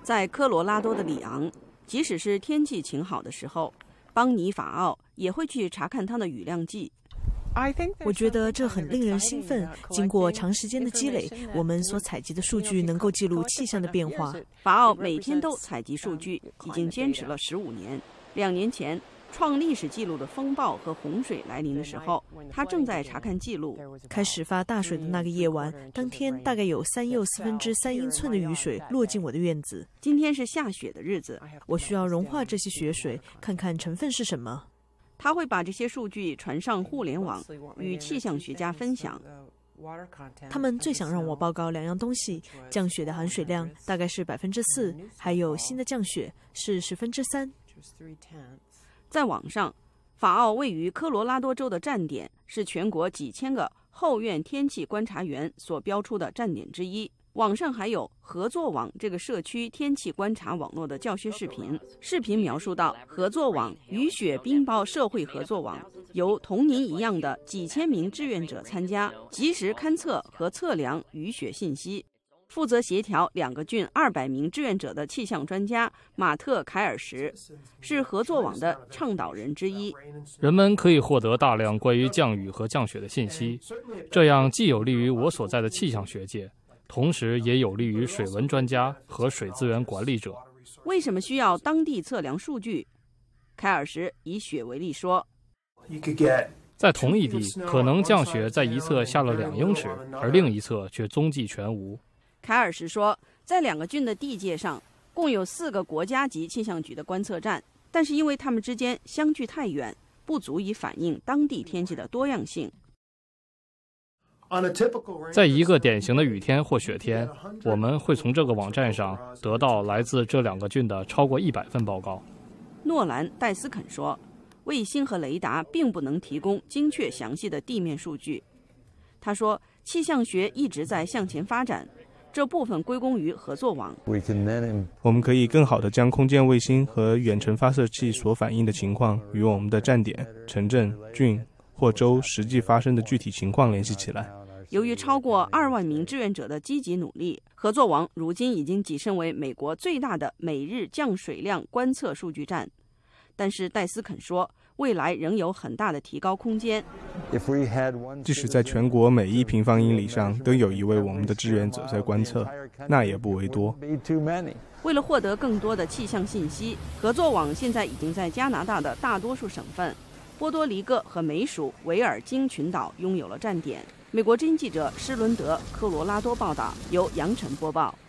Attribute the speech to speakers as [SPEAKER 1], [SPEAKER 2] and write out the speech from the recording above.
[SPEAKER 1] 在科罗拉多的里昂，即使是天气晴好的时候，邦尼法奥也会去查看它的雨量计。
[SPEAKER 2] 我觉得这很令人兴奋。经过长时间的积累，我们所采集的数据能够记录气象的变化。
[SPEAKER 1] 法奥每天都采集数据，已经坚持了15年。2年前，创历史记录的风暴和洪水来临的时候，他正在查看记录。
[SPEAKER 2] 开始发大水的那个夜晚，当天大概有3又4/3英寸的雨水落进我的院子。
[SPEAKER 1] 今天是下雪的日子，
[SPEAKER 2] 我需要融化这些雪水，看看成分是什么。
[SPEAKER 1] 他会把这些数据传上互联网，与气象学家分享。
[SPEAKER 2] 他们最想让我报告2样东西：降雪的含水量大概是4%，还有新的降雪是3%。
[SPEAKER 1] 在网上，法奥位于科罗拉多州的站点是全国几千个后院天气观察员所标出的站点之一。网上还有合作网这个社区天气观察网络的教学视频。视频描述到，合作网雨雪冰雹社会合作网由同您一样的几千名志愿者参加，及时勘测和测量雨雪信息。负责协调2个郡200名志愿者的气象专家马特·凯尔什是合作网的倡导人之一。
[SPEAKER 3] 人们可以获得大量关于降雨和降雪的信息，这样既有利于我所在的气象学界，同时也有利于水文专家和水资源管理者。
[SPEAKER 1] 为什么需要当地测量数据？凯尔什以雪为例说，
[SPEAKER 3] 在同一地，可能降雪在一侧下了2英尺，而另一侧却踪迹全无。
[SPEAKER 1] 凯尔什说，在2个郡的地界上，共有4个国家级气象局的观测站，但是因为它们之间相距太远，不足以反映当地天气的多样性。
[SPEAKER 3] 在一个典型的雨天或雪天，我们会从这个网站上得到来自这2个郡的超过100份报告。
[SPEAKER 1] 诺兰·戴斯肯说，卫星和雷达并不能提供精确详细的地面数据。他说，气象学一直在向前发展，这部分归功于合作网。
[SPEAKER 4] 我们可以更好地将空间卫星和远程发射器所反映的情况与我们的站点、城镇、郡或州实际发生的具体情况联系起来。
[SPEAKER 1] 由于超过2万名志愿者的积极努力，合作网如今已经跻身为美国最大的每日降水量观测数据站。但是戴斯肯说，未来仍有很大的提高空间。
[SPEAKER 4] 即使在全国每1平方英里上都有一位我们的志愿者在观测，那也不为多。
[SPEAKER 1] 为了获得更多的气象信息，合作网现在已经在加拿大的大多数省份、波多黎各和美属维尔京群岛拥有了站点。美国之音记者施伦德，科罗拉多报道，由杨晨播报。